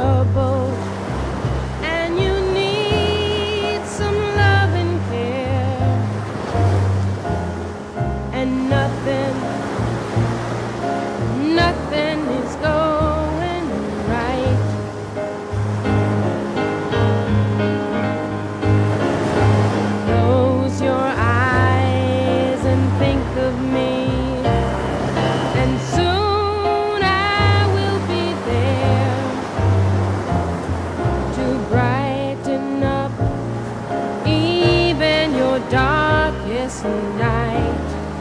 troubled and you need some love and care, and nothing is going right. Close your eyes and think of me, and soon I will be there to brighten up even your darkest night.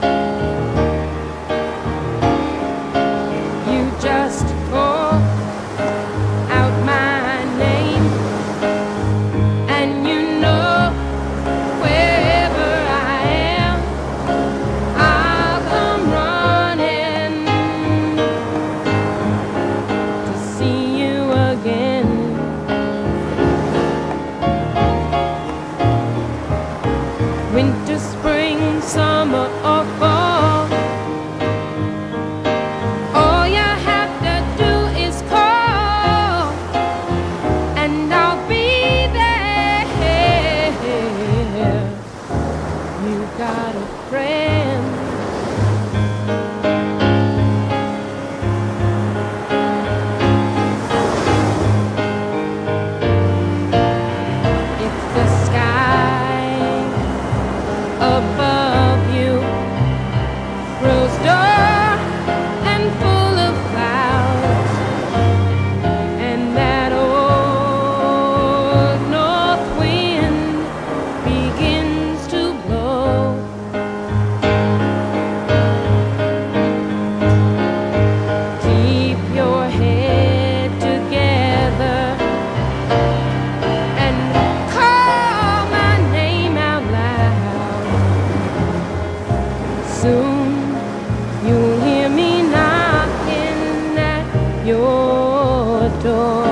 You just call out my name, and you know wherever I am, I'll come running to see you again. Winter, spring, summer, or fall, all you have to do is call, and I'll be there. You got a friend. If the sky above you grows dark and full of clouds, and that old north wind begins to blow, keep your head together and call my name out loud. Soon you'll hear me knocking at your door.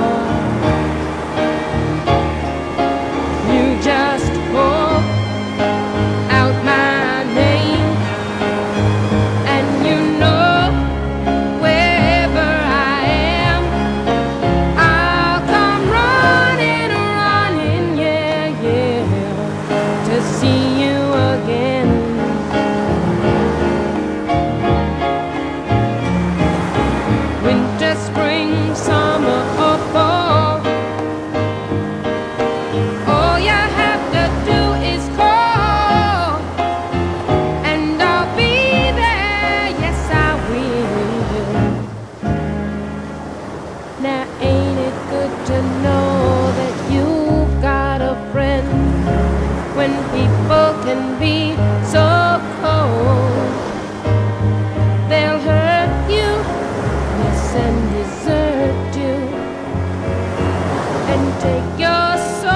You just call out my name, and you know wherever I am, I'll come running, yeah, to see you again. Winter, spring, summer, or fall, all you have to do is call, and I'll be there, yes I will. Now ain't it good to know that you've got a friend when people can be so cold? They'll hurt you, yes, and desert you, and take your soul.